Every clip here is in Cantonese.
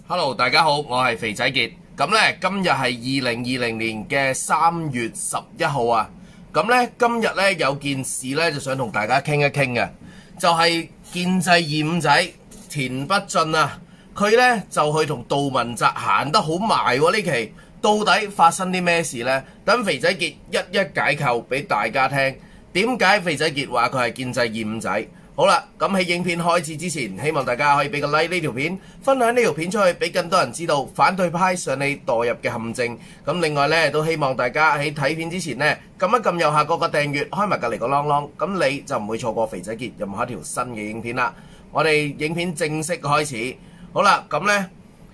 Hello， 大家好，我係肥仔傑。咁咧，今日係2020年嘅3月11號啊。咁咧，今日咧有件事咧，就想同大家傾一傾嘅，就係建制二五仔田北俊啊，佢咧就去同杜汶澤行得好埋喎。呢期到底發生啲咩事呢？等肥仔傑一一解構俾大家聽。點解肥仔傑話佢係建制二五仔？好啦，咁喺影片開始之前，希望大家可以俾個 like 呢條片，分享呢條片出去，俾更多人知道反對派上你墮入嘅陷阱。咁另外呢，都希望大家喺睇片之前呢，撳一撳右下角個訂閱，開埋隔離個啷啷，咁你就唔會錯過肥仔傑任何一條新嘅影片啦。我哋影片正式開始。好啦，咁呢，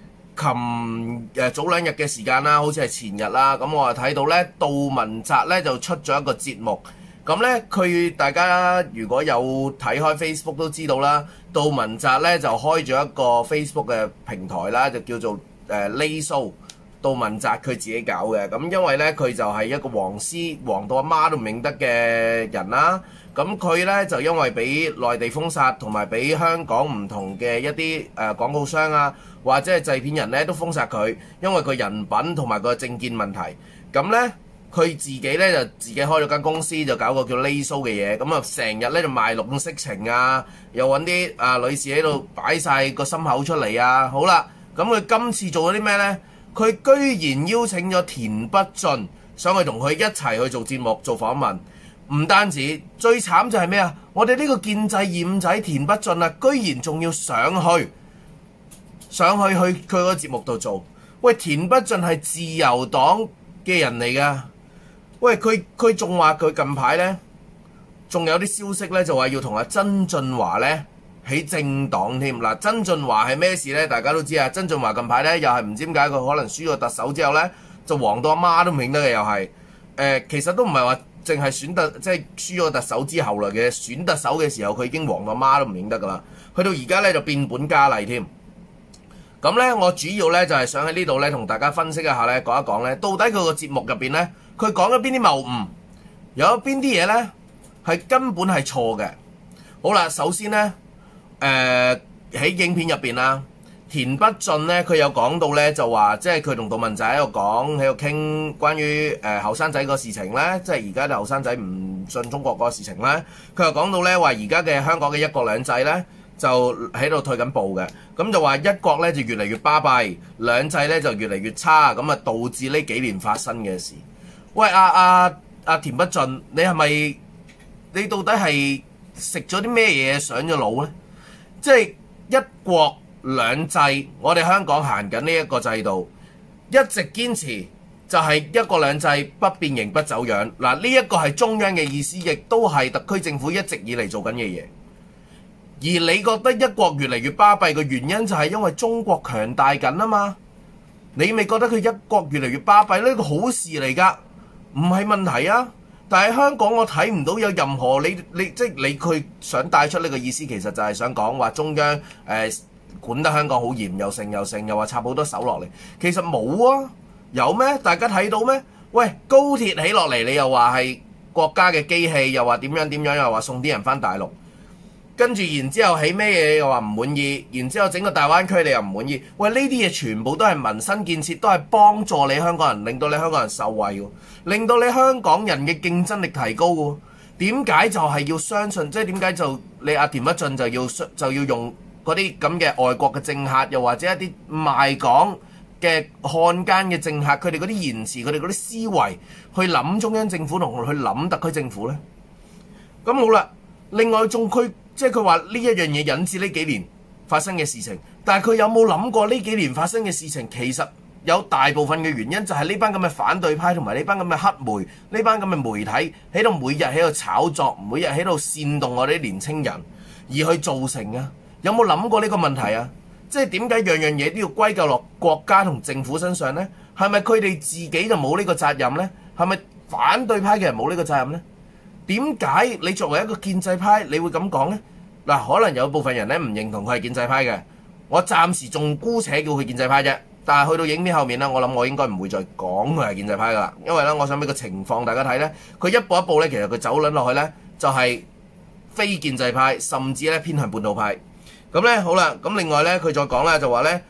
早兩日嘅時間啦，好似係前日啦，咁我就睇到呢，杜汶澤呢就出咗一個節目。咁咧，大家如果有睇開 Facebook 都知道啦，杜汶澤咧就開咗一個 Facebook 嘅平台啦，就叫做Lay Show， 杜汶澤佢自己搞嘅。咁因為咧佢就係一個黃絲，黃到阿媽都唔認得嘅人啦。咁佢咧就因為俾內地封殺，同埋俾香港唔同嘅一啲廣告商啊，或者係製片人咧都封殺佢，因為佢人品同埋個政見問題。咁咧，佢自己咧就自己開咗間公司，就搞個叫 Lay Show 嘅嘢，咁啊成日咧就賣弄色情啊，又揾啲女士喺度擺晒個心口出嚟啊。好啦，咁佢今次做咗啲咩呢？佢居然邀請咗田北俊上去同佢一齊去做節目做訪問，唔單止，最慘就係咩啊？我哋呢個建制二五仔田北俊啊，居然仲要上去佢個節目度做。喂，田北俊係自由黨嘅人嚟㗎。喂，佢仲話佢近排呢，仲有啲消息呢，就話要同阿曾俊華呢起政黨添。嗱，曾俊華係咩事呢？大家都知啊。曾俊華近排呢，又係唔知點解佢可能輸咗特首之後呢，就黃到阿媽都唔認得嘅又係。其實都唔係話淨係即係輸咗特首之後嚟嘅，選特首嘅時候佢已經黃到阿媽都唔認得㗎啦。去到而家呢，就變本加厲添。咁呢，我主要呢，就係想喺呢度呢，同大家分析一下呢，講一講呢，到底佢個節目入邊呢，佢講咗邊啲謬誤，有邊啲嘢呢係根本係錯嘅。好啦，首先呢，喺影片入邊啦，田北俊呢，佢有講到呢，就話即係佢同杜汶澤喺度講，喺度傾關於後生仔個事情呢，即係而家啲後生仔唔信中國嗰個事情呢。佢又講到呢，話而家嘅香港嘅一國兩制呢，就喺度退緊步嘅，咁就話一國咧就越嚟越巴閉，兩制咧就越嚟越差，咁啊導致呢幾年發生嘅事。喂，田北俊，你到底係食咗啲咩嘢上咗腦呢？即係一國兩制，我哋香港行緊呢一個制度，一直堅持就係一國兩制不變形不走樣。嗱，呢一個係中央嘅意思，亦都係特區政府一直以嚟做緊嘅嘢。而你覺得一國越嚟越巴閉嘅原因就係因為中國強大緊啊嘛？你咪覺得佢一國越嚟越巴閉呢個好事嚟㗎，唔係問題啊。但係香港我睇唔到有任何即係你佢想帶出呢個意思，其實就係想講話中央管得香港好嚴，又剩又話插好多手落嚟。其實冇啊，有咩？大家睇到咩？喂，高鐵起落嚟，你又話係國家嘅機器，又話點樣，又話送啲人返大陸。跟住然之後起咩嘢又話唔滿意，然之後整個大灣區你又唔滿意。喂，呢啲嘢全部都係民生建設，都係幫助你香港人，令到你香港人受惠喎，令到你香港人嘅競爭力提高喎。點解就係要相信？即係點解就你阿田北俊就要用嗰啲咁嘅外國嘅政客，又或者一啲賣港嘅漢奸嘅政客，佢哋嗰啲言辭，佢哋嗰啲思維去諗中央政府同去諗特區政府呢？咁好啦，另外仲即係佢話呢一樣嘢引致呢幾年發生嘅事情，但係佢有冇諗過呢幾年發生嘅事情其實有大部分嘅原因就係呢班咁嘅反對派同埋呢班咁嘅黑媒，呢班咁嘅媒體喺度每日喺度炒作，每日喺度煽動我哋啲年青人而去造成啊？有冇諗過呢個問題啊？即係點解樣樣嘢都要歸咎落國家同政府身上呢？係咪佢哋自己就冇呢個責任呢？係咪反對派嘅人冇呢個責任呢？點解你作為一個建制派，你會咁講呢？嗱，可能有部分人咧唔認同佢係建制派嘅，我暫時仲姑且叫佢建制派啫。但係去到影片後面咧，我諗我應該唔會再講佢係建制派噶啦，因為咧，我想俾個情況大家睇咧，佢一步一步咧，其實佢走撚落去咧，就係非建制派，甚至咧偏向本土派。咁咧好啦，咁另外咧佢再講咧就話咧，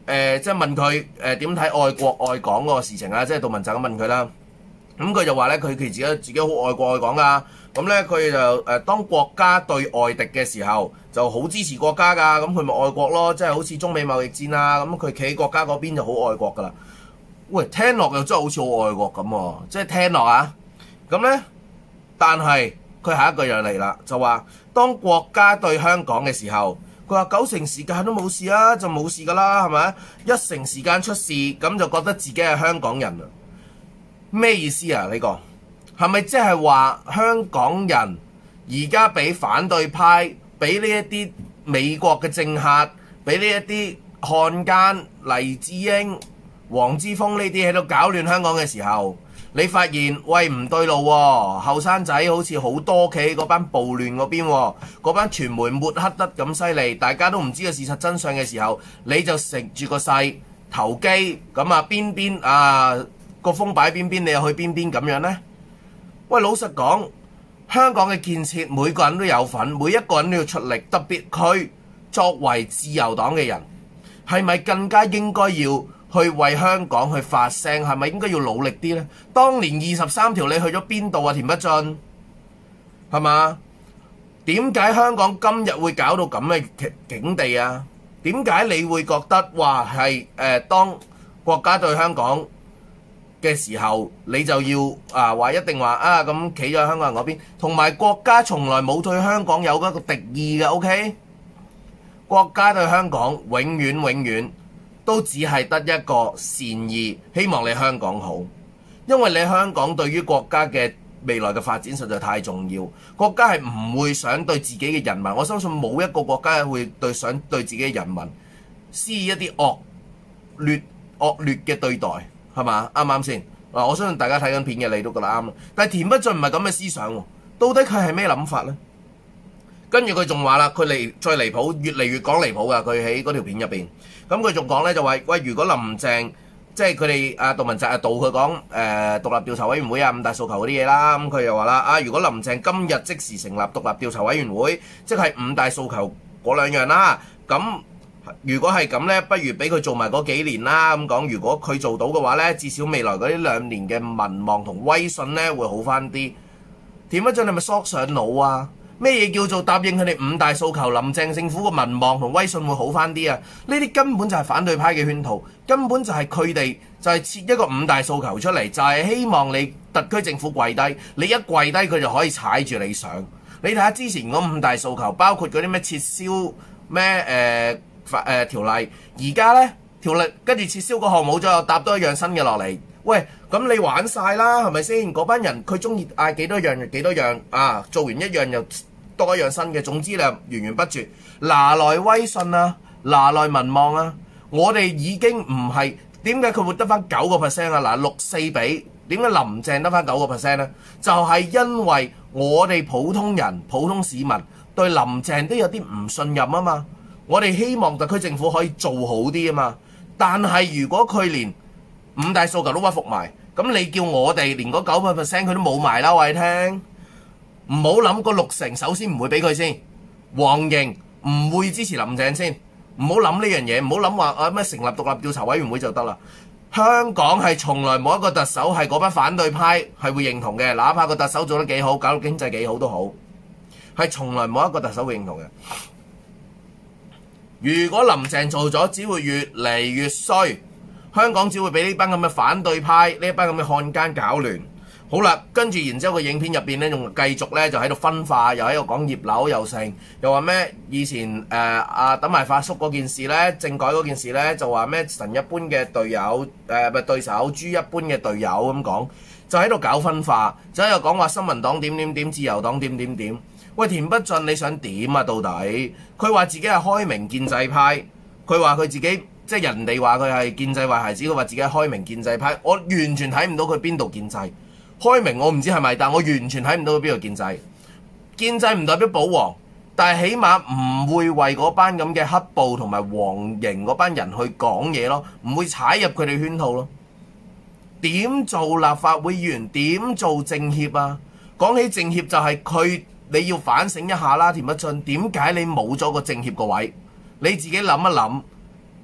即係問佢點睇愛國愛港嗰個事情啊，即係杜汶澤咁問佢啦。咁佢就話咧，佢自己好愛國愛港噶。咁咧佢就當國家對外敵嘅時候，就好支持國家噶。咁佢咪愛國咯，即係好似中美貿易戰啊。咁佢企喺國家嗰邊就好愛國噶啦。喂，聽落又真係好似好愛國咁喎，即係聽落啊。咁咧，但係佢下一句又嚟啦，就話當國家對香港嘅時候，佢話90%時間都冇事啊，就冇事噶啦，係咪？1%時間出事，咁就覺得自己係香港人啊？咩意思啊？呢個係咪即係話香港人而家俾反對派、俾呢一啲美國嘅政客、俾呢一啲漢奸黎智英、黃之鋒呢啲喺度搞亂香港嘅時候，你發現喂唔對路喎，後生仔好似好多企喺嗰班暴亂嗰邊喎，嗰班傳媒抹黑得咁犀利，大家都唔知個事實真相嘅時候，你就食住個勢投機咁啊，邊啊個風擺邊邊，你又去邊邊咁樣呢？喂，老實講，香港嘅建設每個人都有份，每一個人都要出力，特別佢作為自由黨嘅人，係咪更加應該要去為香港去發聲？係咪應該要努力啲呢？當年23條你去咗邊度啊？田北俊係嘛？點解香港今日會搞到咁嘅境地啊？點解你會覺得話係當國家對香港嘅時候，你就要話一定話咁企咗香港人嗰邊，同埋國家從來冇對香港有一個敵意嘅 ，OK？ 國家對香港永遠都只係得一個善意，希望你香港好，因為你香港對於國家嘅未來嘅發展實在太重要，國家係唔會想對自己嘅人民，我相信冇一個國家會想對自己嘅人民施以一啲惡劣嘅對待。係嘛？啱唔啱先？我相信大家睇緊片嘅你都覺得啱。但係田北俊唔係咁嘅思想喎，到底佢係咩諗法呢？跟住佢仲話啦，佢再離譜，越嚟越講離譜㗎。佢喺嗰條片入邊，咁佢仲講咧就話：喂，如果林鄭即係佢哋杜汶澤導佢講獨立調查委員會5大訴求嗰啲嘢啦，咁佢又話啦如果林鄭今日即時成立獨立調查委員會，即係5大訴求嗰兩樣啦，咁。如果係咁呢，不如俾佢做埋嗰幾年啦。咁講，如果佢做到嘅話呢，至少未來嗰啲2年嘅民望同威信呢會好翻啲。田北俊係咪縮上腦啊？咩嘢叫做答應佢哋5大訴求？林鄭政府嘅民望同威信會好翻啲啊？呢啲根本就係反對派嘅圈套，根本就係佢哋就係設一個5大訴求出嚟，就係希望你特區政府跪低，你一跪低佢就可以踩住你上。你睇下之前嗰5大訴求，包括嗰啲咩撤銷咩條例，而家呢條例跟住撤銷個項冇咗，又搭多一樣新嘅落嚟。喂，咁你玩晒啦，係咪先？嗰班人佢中意嗌幾多樣就幾多樣啊！做完一樣又多一樣新嘅，總之你源源不絕，拿來威信啊，拿來民望啊！我哋已經唔係點解佢會得翻9% 啊？嗱，6-4比，點解林鄭得翻9% 呢？就係因為我哋普通人、普通市民對林鄭都有啲唔信任啊嘛。我哋希望特區政府可以做好啲啊嘛，但係如果佢連5大訴求都屈服埋，咁你叫我哋連嗰9% 佢都冇埋啦，我哋聽。唔好諗個60%，首先唔會俾佢先。黃營唔會支持林鄭先，唔好諗呢樣嘢，唔好諗話咩成立獨立調查委員會就得啦。香港係從來冇一個特首係嗰班反對派係會認同嘅，哪怕個特首做得幾好，搞到經濟幾好都好，係從來冇一個特首會認同嘅。如果林鄭做咗，只會越嚟越衰，香港只會俾呢班咁嘅反對派、呢班咁嘅漢奸搞亂。好啦，跟住然之後個影片入邊咧，仲繼續咧就喺度分化，又喺度講葉劉又成，又話咩以前等埋發叔嗰件事咧，政改嗰件事咧，就話咩神一般嘅隊友咪對手，豬一般嘅隊友咁講，就喺度搞分化，就喺度講話新民黨點點點，自由黨點點點。喂，田北俊你想點啊？到底佢話自己係開明建制派，佢話佢自己即係人哋話佢係建制壞孩子，佢話自己係開明建制派，我完全睇唔到佢邊度建制。開明我唔知係咪，但我完全睇唔到佢邊度建制。建制唔代表保皇，但係起碼唔會為嗰班咁嘅黑暴同埋黃營嗰班人去講嘢咯，唔會踩入佢哋圈套咯。點做立法會議員？點做政協啊？講起政協就係佢。你要反省一下啦，田北俊，點解你冇咗個政協個位？你自己諗一諗，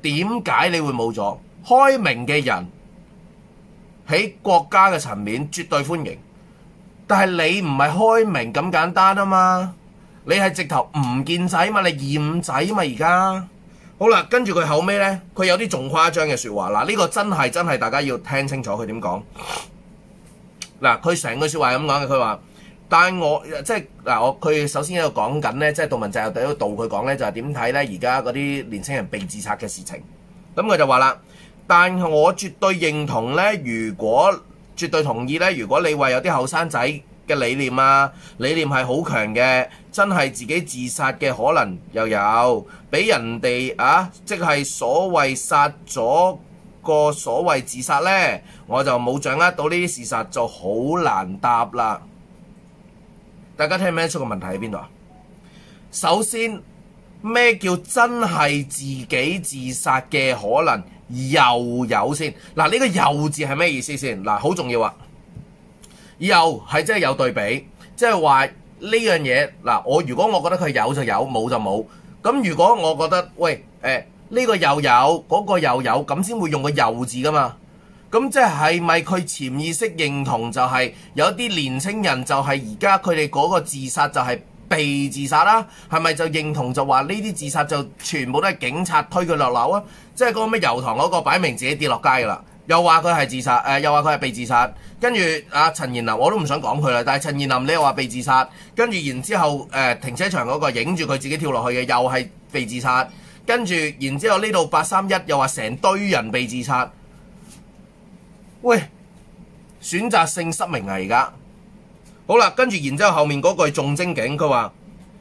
點解你會冇咗？開明嘅人喺國家嘅層面絕對歡迎，但係你唔係開明咁簡單啊嘛，你係直頭唔見仔嘛，你厭仔嘛而家。好啦，跟住佢後尾呢，佢有啲仲誇張嘅説話。嗱，呢個真係大家要聽清楚佢點講。嗱，佢成句説話係咁講嘅，佢話：但我即係嗱，佢首先喺度講緊呢，即係杜汶澤又喺度導佢講呢，就係點睇呢？而家嗰啲年青人被自殺嘅事情。咁佢就話啦，但我絕對認同呢，絕對同意呢，如果你話有啲後生仔嘅理念係好強嘅，真係自己自殺嘅可能又有，俾人哋即係所謂殺咗個所謂自殺呢，我就冇掌握到呢啲事實，就好難答啦。大家聽唔聽得出個問題喺邊度啊？首先，咩叫真係自己自殺嘅可能又有先？嗱，呢個又字係咩意思先？嗱，好重要啊！又係即係有對比，即係話呢樣嘢嗱，如果我覺得佢有就有，冇就冇。咁如果我覺得喂呢個又有，嗰個又有，咁先會用個又字噶嘛。咁即係咪佢潛意識認同就係有啲年青人就係而家佢哋嗰個自殺就係被自殺啦？係咪就認同就話呢啲自殺就全部都係警察推佢落樓啊？即係嗰個咩油塘嗰個擺明自己跌落街噶啦，又話佢係自殺，又話佢係被自殺。跟住陳彥霖我都唔想講佢啦，但係陳彥霖你又話被自殺，跟住然之後停車場嗰個影住佢自己跳落去嘅又係被自殺，跟住然之後呢度831又話成堆人被自殺。喂，選擇性失明啊！而家好啦，跟住然之後後面嗰句仲精警，佢話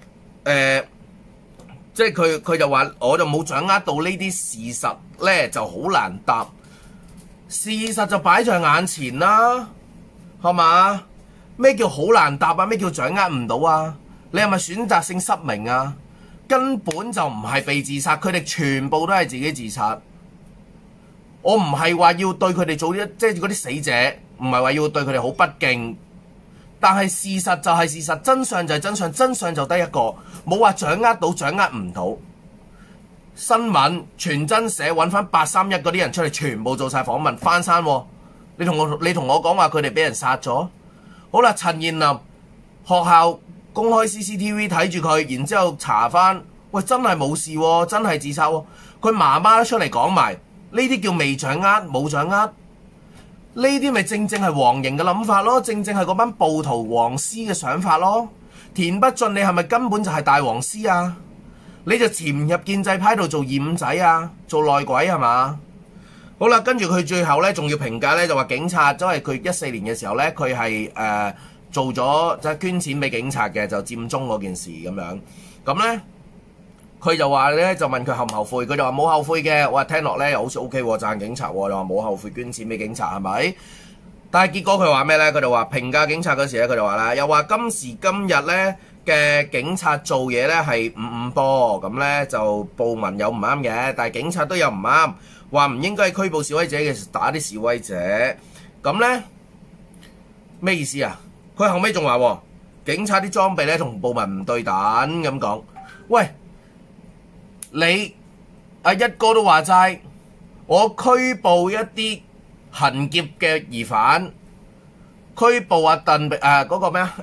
即係佢就話我就冇掌握到呢啲事實呢，就好難答。事實就擺在眼前啦，係嘛？咩叫好難答啊？咩叫掌握唔到啊？你係咪選擇性失明啊？根本就唔係被自殺，佢哋全部都係自己自殺。我唔係話要對佢哋做啲即係嗰啲死者，唔係話要對佢哋好不敬。但係事實就係事實，真相就係真相，真相就得一個，冇話掌握到，掌握唔到。新聞全真社揾翻831嗰啲人出嚟，全部做晒訪問翻山。你同我講話佢哋俾人殺咗。好啦，陳彥霖學校公開 CCTV 睇住佢，然之後查翻，喂，真係冇事喎，真係自殺喎。佢媽媽都出嚟講埋，呢啲叫未掌握，冇掌握。呢啲咪正係黃營嘅諗法咯，正係嗰班暴徒黃絲嘅想法咯。田北俊你係咪根本就係大黃絲啊？你就潛入建制派度做二五仔啊，做內鬼係嘛？好啦，跟住佢最後咧仲要評價咧，就話警察，因為佢14年嘅時候咧，佢係做咗即係捐錢俾警察嘅，就佔中嗰件事咁樣。咁咧佢就話咧，就問佢後唔後悔，佢就話冇後悔嘅。我話聽落咧又好似 OK 喎，讚警察喎，又話冇後悔捐錢俾警察係咪？但係結果佢話咩咧？佢就話評價警察嗰時咧，佢就話啦，又話今時今日咧嘅警察做嘢咧係五波，咁咧就暴民有唔啱嘅，但係警察都有唔啱，話唔應該拘捕示威者嘅時打啲示威者，咁咧咩意思啊？佢後尾仲話警察啲裝備咧同暴民唔對等咁講。喂，你阿一哥都話齋，我拘捕一啲行劫嘅疑犯。拘捕阿嗰個咩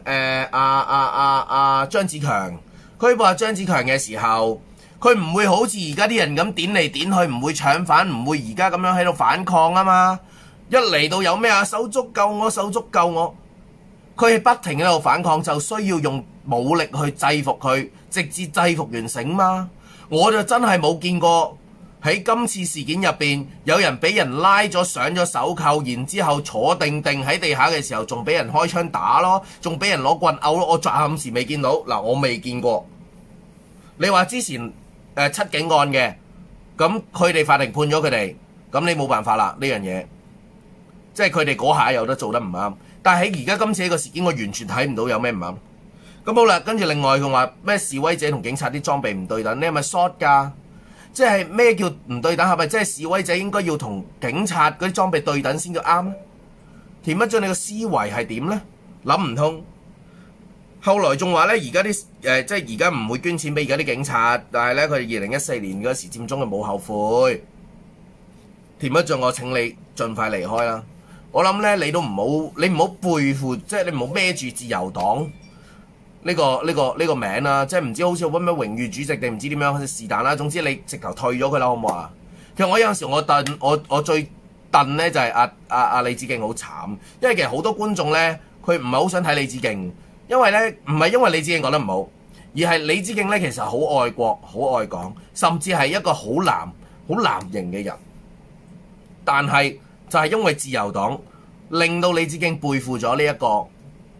張子強，拘捕阿張子強嘅時候，佢唔會好似而家啲人咁點嚟點去，唔會搶犯，唔會而家咁樣喺度反抗啊嘛。一嚟到有咩啊，手足救我，手足救我，佢係不停喺度反抗，就需要用武力去制服佢，直至制服完成嘛。我就真係冇見過。喺今次事件入邊，有人俾人拉咗上咗手銬，然之後坐定定喺地下嘅時候，仲俾人開槍打咯，仲俾人攞棍毆咯。我暫時未見到，嗱，我未見過。你話之前七警案嘅，咁佢哋法庭判咗佢哋，咁你冇辦法啦呢樣嘢，即係佢哋嗰下有得做得唔啱。但係喺而家今次呢個事件，我完全睇唔到有咩唔啱。咁好啦，跟住另外佢話咩示威者同警察啲裝備唔對等，你係咪 short 㗎？即係咩叫唔對等？係咪即係示威者應該要同警察嗰啲裝備對等先叫啱咧？田北俊你個思維係點咧？諗唔通。 後來仲話咧，而家啲即係而家唔會捐錢俾而家啲警察，但係咧佢哋2014年嗰時佔中嘅冇後悔。田北俊，我請你盡快離開啦！我諗咧，你唔好背負，即係你唔好孭住自由黨呢個名啦，即係唔知好似乜咩榮譽主席定唔知點樣是但啦。總之你直頭退咗佢啦，好唔好啊？其實我有陣時我最戥咧就係阿李梓敬好慘，因為其實好多觀眾咧佢唔係好想睇李梓敬，因為咧唔係因為李梓敬講得唔好，而係李梓敬咧其實好愛國、好愛港，甚至係一個好藍型嘅人。但係就係因為自由黨令到李梓敬背負咗呢一個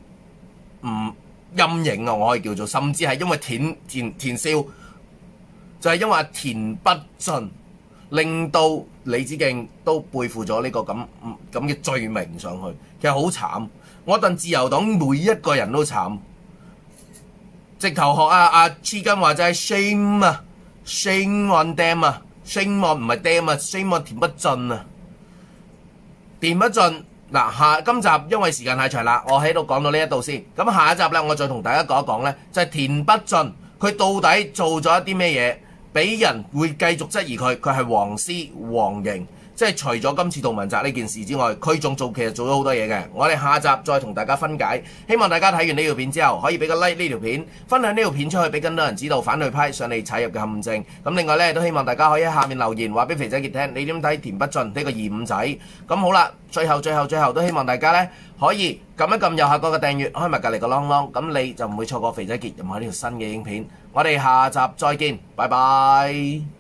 陰影啊，我可以叫做，甚至係因為田少，就係因為田北俊令到李梓敬都背負咗呢個咁嘅罪名上去，其實好慘。我戥自由黨每一個人都慘，直頭學阿黐根話就係 shame 啊 ，shame on them 啊 ，shame on 唔係 them 啊 ，shame on 田北俊啊。田北俊嗱，今集因為時間太長啦，我喺度講到呢一度先。咁下一集咧，我再同大家講一講咧，就係田北俊佢到底做咗一啲咩嘢，俾人會繼續質疑佢係黃絲黃營。即係除咗今次杜汶澤呢件事之外，佢仲其實做咗好多嘢嘅。我哋下集再同大家分解。希望大家睇完呢條片之後，可以俾個 like 呢條片，分享呢條片出去，俾更多人知道反對派上嚟踩入嘅陷阱。咁另外咧，都希望大家可以喺下面留言，話俾肥仔傑聽，你點睇田北俊呢個二五仔？咁好啦，最後都希望大家咧可以撳一撳右下角嘅訂閱，開埋隔離個啷啷，咁你就唔會錯過肥仔傑任何呢條新嘅影片。我哋下集再見，拜拜。